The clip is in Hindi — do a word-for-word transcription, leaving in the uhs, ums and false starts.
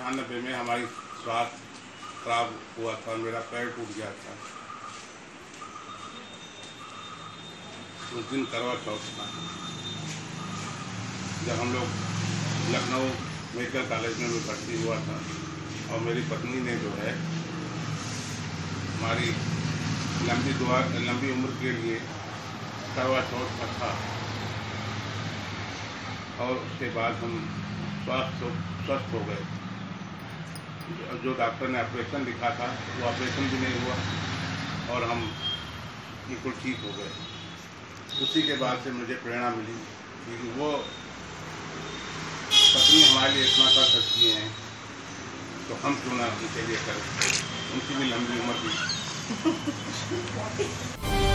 अठानबे में हमारी स्वास्थ्य खराब हुआ था, मेरा पैर टूट गया था। उस दिन करवा चौथ था, जब हम लोग लखनऊ मेडिकल कॉलेज में मैं भर्ती हुआ था और मेरी पत्नी ने जो है हमारी लंबी दुआ लंबी उम्र के लिए करवा चौथ का था और उसके बाद हम स्वास्थ्य स्वस्थ हो गए। जो डॉक्टर ने ऑपरेशन लिखा था वो ऑपरेशन भी नहीं हुआ और हम बिल्कुल ठीक हो गए। उसी के बाद से मुझे प्रेरणा मिली कि वो पत्नी हमारे लिए इतना कर सकती हैं तो हम क्यों ना उनके लिए करें, उनकी भी लंबी उम्र भी